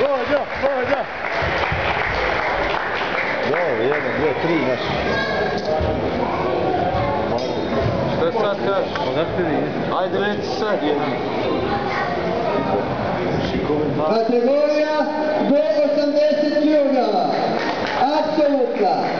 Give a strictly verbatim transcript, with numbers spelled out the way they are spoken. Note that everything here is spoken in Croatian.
Pođo, pođo! Dobro, jedan, dvije, tri naši. Šta sad kažeš? Ajde reci sad jedan. Kategorija do osamdeset kilograma. Apsolutna.